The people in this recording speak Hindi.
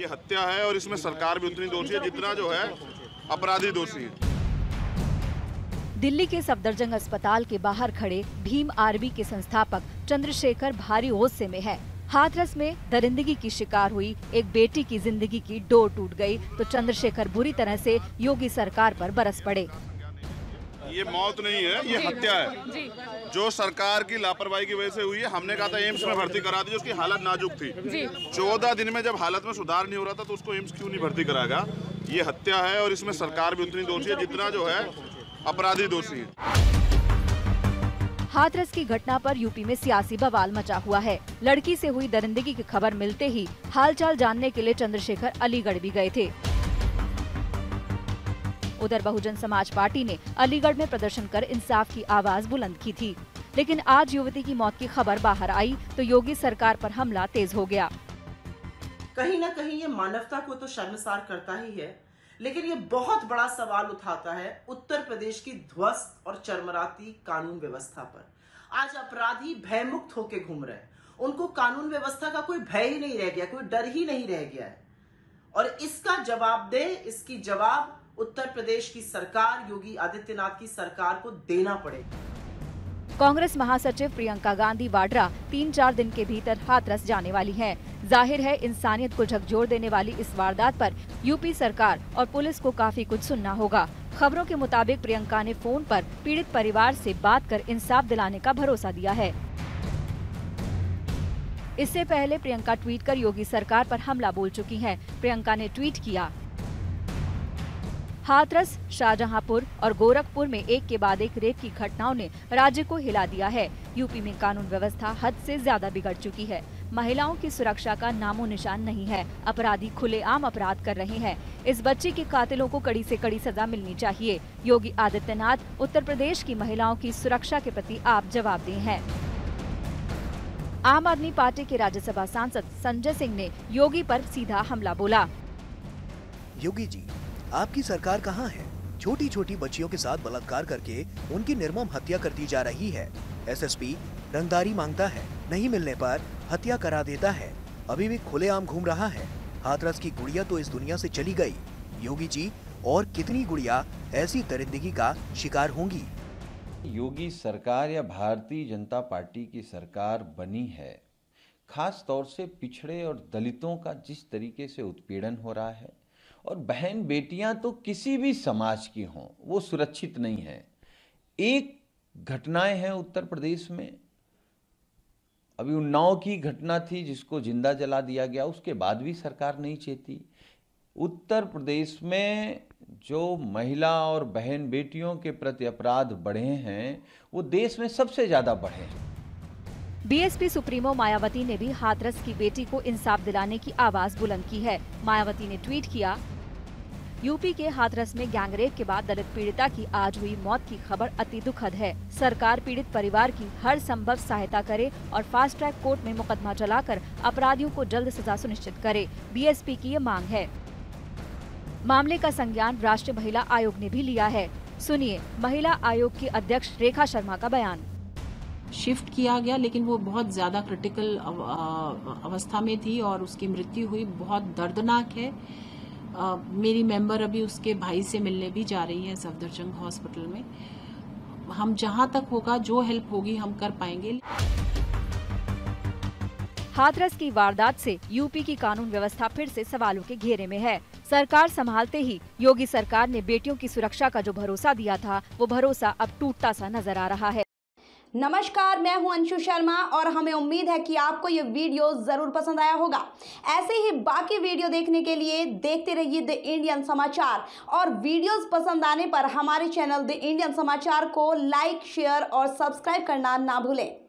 ये हत्या है और इसमें सरकार भी उतनी दोषी है जितना जो है अपराधी दोषी है। दिल्ली के सफदरजंग अस्पताल के बाहर खड़े भीम आर्मी के संस्थापक चंद्रशेखर भारी गुस्से में है। हाथरस में दरिंदगी की शिकार हुई एक बेटी की जिंदगी की डोर टूट गई तो चंद्रशेखर बुरी तरह से योगी सरकार पर बरस पड़े। ये मौत नहीं है, ये हत्या है जो सरकार की लापरवाही की वजह से हुई है। हमने कहा था एम्स में भर्ती करा दी, उसकी हालत नाजुक थी। 14 दिन में जब हालत में सुधार नहीं हो रहा था तो उसको एम्स क्यों नहीं भर्ती कराएगा। ये हत्या है और इसमें सरकार भी उतनी दोषी है जितना जो है अपराधी दोषी है। हाथरस की घटना पर यूपी में सियासी बवाल मचा हुआ है। लड़की से हुई दरिंदगी की खबर मिलते ही हालचाल जानने के लिए चंद्रशेखर अलीगढ़ भी गए थे। उधर बहुजन समाज पार्टी ने अलीगढ़ में प्रदर्शन कर इंसाफ की आवाज बुलंद की थी, लेकिन आज युवती की मौत की खबर बाहर आई तो योगी सरकार पर हमला तेज हो गया। कहीं न कहीं ये मानवता को तो शर्मसार करता ही है, लेकिन ये बहुत बड़ा सवाल उठाता है उत्तर प्रदेश की ध्वस्त और चरमराती कानून व्यवस्था पर। आज अपराधी भयमुक्त होके घूम रहे हैं, उनको कानून व्यवस्था का कोई भय ही नहीं रह गया, कोई डर ही नहीं रह गया है। और इसका जवाब दे, इसकी जवाब उत्तर प्रदेश की सरकार, योगी आदित्यनाथ की सरकार को देना पड़ेगा। कांग्रेस महासचिव प्रियंका गांधी वाड्रा 3-4 दिन के भीतर हाथरस जाने वाली हैं। जाहिर है इंसानियत को झकझोर देने वाली इस वारदात पर यूपी सरकार और पुलिस को काफी कुछ सुनना होगा। खबरों के मुताबिक प्रियंका ने फोन पर पीड़ित परिवार से बात कर इंसाफ दिलाने का भरोसा दिया है। इससे पहले प्रियंका ट्वीट कर योगी सरकार पर हमला बोल चुकी हैं। प्रियंका ने ट्वीट किया, हाथरस, शाहजहांपुर और गोरखपुर में एक के बाद एक रेप की घटनाओं ने राज्य को हिला दिया है। यूपी में कानून व्यवस्था हद से ज्यादा बिगड़ चुकी है। महिलाओं की सुरक्षा का नामो निशान नहीं है। अपराधी खुलेआम अपराध कर रहे हैं। इस बच्चे के कातिलों को कड़ी से कड़ी सजा मिलनी चाहिए। योगी आदित्यनाथ उत्तर प्रदेश की महिलाओं की सुरक्षा के प्रति आप जवाबदेह हैं। आम आदमी पार्टी के राज्यसभा सांसद संजय सिंह ने योगी पर सीधा हमला बोला। योगी जी, आपकी सरकार कहाँ है? छोटी छोटी बच्चियों के साथ बलात्कार करके उनकी निर्मम हत्या कर दी जा रही है। एसएसपी रंगदारी मांगता है, नहीं मिलने पर हत्या करा देता है। अभी भी खुलेआम घूम रहा है। हाथरस की गुड़िया तो इस दुनिया से चली गई। योगी जी, और कितनी गुड़िया ऐसी दरिंदगी का शिकार होंगी? योगी सरकार या भारतीय जनता पार्टी की सरकार बनी है, खास तौर से पिछड़े और दलितों का जिस तरीके से उत्पीड़न हो रहा है, और बहन बेटियां तो किसी भी समाज की हों, वो सुरक्षित नहीं है। एक घटनाएं हैं उत्तर प्रदेश में, अभी उन्नाव की घटना थी जिसको जिंदा जला दिया गया, उसके बाद भी सरकार नहीं चेती। उत्तर प्रदेश में जो महिला और बहन बेटियों के प्रति अपराध बढ़े हैं वो देश में सबसे ज्यादा बढ़े हैं। बीएसपी सुप्रीमो मायावती ने भी हाथरस की बेटी को इंसाफ दिलाने की आवाज बुलंद की है। मायावती ने ट्वीट किया, यूपी के हाथरस में गैंगरेप के बाद दलित पीड़िता की आज हुई मौत की खबर अति दुखद है। सरकार पीड़ित परिवार की हर संभव सहायता करे और फास्ट ट्रैक कोर्ट में मुकदमा चलाकर अपराधियों को जल्द सजा सुनिश्चित करे। बीएसपी की ये मांग है। मामले का संज्ञान राष्ट्रीय महिला आयोग ने भी लिया है। सुनिए महिला आयोग की अध्यक्ष रेखा शर्मा का बयान। शिफ्ट किया गया, लेकिन वो बहुत ज्यादा क्रिटिकल अवस्था में थी और उसकी मृत्यु हुई। बहुत दर्दनाक है। मेरी मेंबर अभी उसके भाई से मिलने भी जा रही है सफदरजंग हॉस्पिटल में। हम जहां तक होगा, जो हेल्प होगी हम कर पाएंगे। हाथरस की वारदात से यूपी की कानून व्यवस्था फिर से सवालों के घेरे में है। सरकार संभालते ही योगी सरकार ने बेटियों की सुरक्षा का जो भरोसा दिया था, वो भरोसा अब टूटता सा नजर आ रहा है। नमस्कार, मैं हूं अंशु शर्मा और हमें उम्मीद है कि आपको ये वीडियो जरूर पसंद आया होगा। ऐसे ही बाकी वीडियो देखने के लिए देखते रहिए द इंडियन समाचार, और वीडियोस पसंद आने पर हमारे चैनल द इंडियन समाचार को लाइक, शेयर और सब्सक्राइब करना ना भूलें।